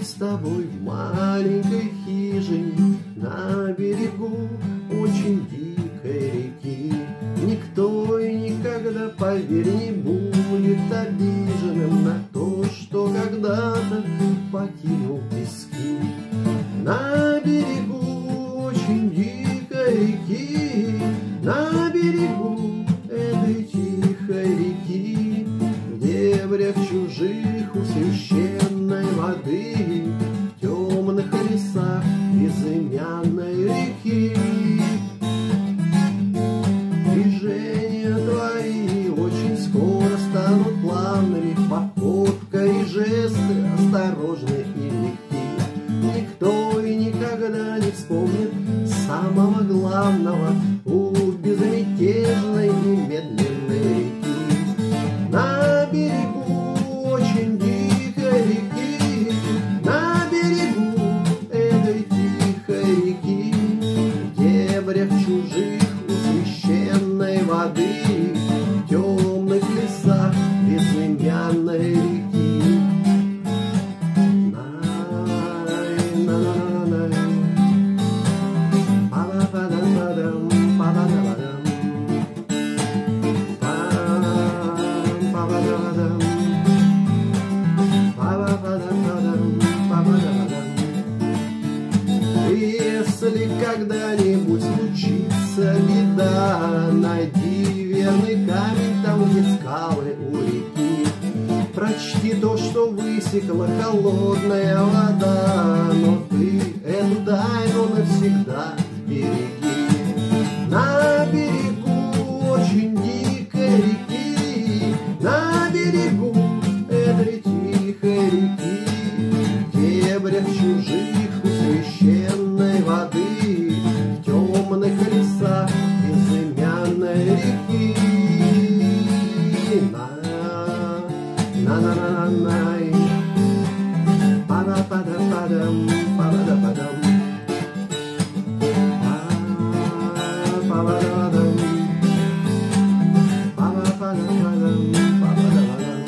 с тобой в маленькой хижине на берегу очень дикой реки. Никто и никогда, поверь, не будет обиженным на то, что когда-то покинул пески. На берегу очень дикой реки, на берегу этой тихой реки, в дебрях чужих у священной воды, в темных лесах безымянной реки. Движения твои очень скоро станут плавными, походка и жесты осторожны и легки. Никто и никогда не вспомнит самого главного у безмятежной и медленной реки. На берегу очень дикой реки, на берегу этой тихой реки, в дебрях чужих у священной воды, в темных лесах безымянной реки. Если когда-нибудь случится беда, найди верный камень там, где скалы у реки. Прочти то, что высекла холодная вода, но ты эту тайну навсегда сбереги. На берегу очень дикой реки, на берегу этой тихой реки, в дебрях чужих у священной воды, в темных лесах безымянной реки. На-на-на-на-най, па-да-па-да-па-дам, па-да-па-дам, па-ба-да-дам, па-ба-па-да-па-дам, па-ба-да-па-дам.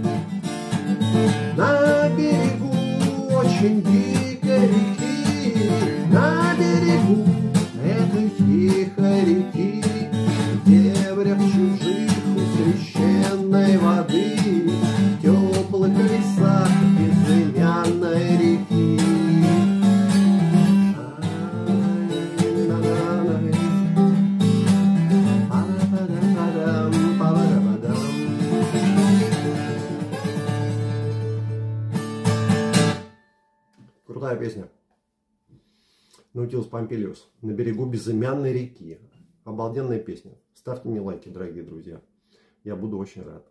На берегу очень дикой реки, на берегу этой тихой реки, в дебрях чужих у священной воды, в теплых лесах безымянной реки. Крутая песня. Наутилус Помпилиус. На берегу безымянной реки. Обалденная песня. Ставьте мне лайки, дорогие друзья. Я буду очень рад.